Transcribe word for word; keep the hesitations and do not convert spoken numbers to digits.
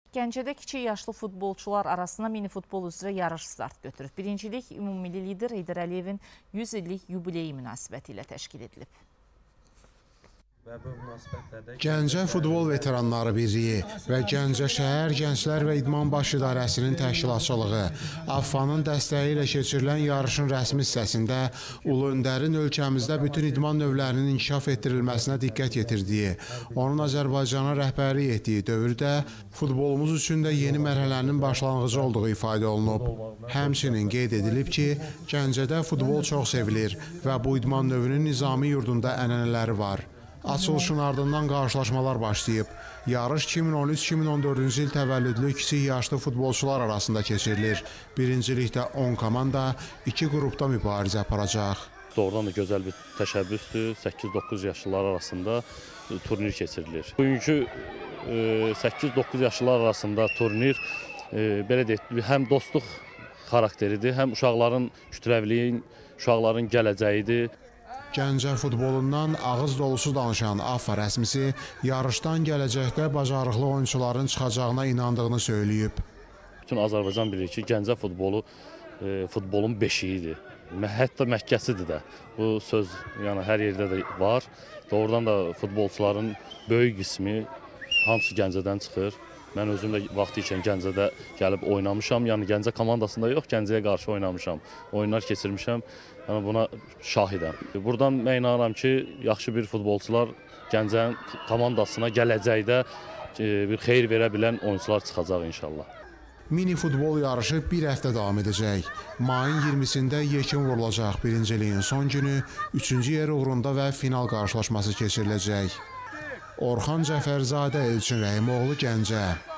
Gəncədə kiçik yaşlı futbolçular arasında mini futbol üzrə yarış start götürüb. Birincilik ümummilli lider Heydər Əliyevin yüz illik yubileyi münasibəti ilə təşkil edilib. Gəncə Futbol Veteranları Birliyi və Gəncə Şəhər Gənclər və İdman Baş İdarəsinin təşkilatçılığı AFFA'nın dəstəyi ilə keçirilən yarışın rəsmi hissəsində Ulu Öndərin ölkəmizdə bütün idman növlərinin inkişaf etdirilməsinə diqqət yetirdiyi, onun Azərbaycana rəhbərlik etdiyi dövrdə futbolumuz üçün də yeni mərhələnin başlanğıcı olduğu ifadə olunub. Həmçinin qeyd edilib ki, Gəncədə futbol çox sevilir və bu idman növünün nizami yurdunda ənənələri var. Açılışın ardından qarşılaşmalar başlayıb. Yarış iki min on üç iki min on dördüncü il təvəllüdlü kiçik yaşlı futbolçular arasında keçirilir. Birincilikdə on komanda iki qrupda mübarizə aparacaq. Doğrudan da gözəl bir təşəbbüsdür. səkkiz doqquz yaşlılar arasında turnir keçirilir. Bugünkü səkkiz doqquz yaşlılar arasında turnir belə deyək, həm dostluq xarakteridir, həm uşaqların kütləvliyin, uşaqların gələcəyidir. Gəncə futbolundan ağız dolusu danışan AFFA rəsmisi yarışdan gələcəkdə bacarıqlı oyuncuların çıxacağına inandığını söyləyib. Bütün Azərbaycan bilir ki, Gəncə futbolu e, futbolun beşiyidir. Hətta Məkkəsidir də. Bu söz yəni hər yerdə də var. Doğrudan da futbolçuların böyük qismi hamısı Gəncədən çıxır. Mən özüm də vaxtı ikən Gəncədə gəlib oynamışam. Yəni Gəncə komandasında yox, Gəncəyə qarşı oynamışam. Oyunlar keçirmişəm. Yəni buna şahidəm. Buradan mən inanıram ki, yaxşı bir futbolçular Gəncənin komandasına gələcəkdə bir xeyir verə bilən oyuncular çıxacaq inşallah. Mini futbol yarışı bir həftə davam edəcək. Mayın iyirmisində yekun vurulacaq. Birinciliyin son günü üçüncü yer uğrunda və final qarşılaşması keçiriləcək. Orxan Cəfərzadə, Elçin Rəhimoğlu, Gəncə.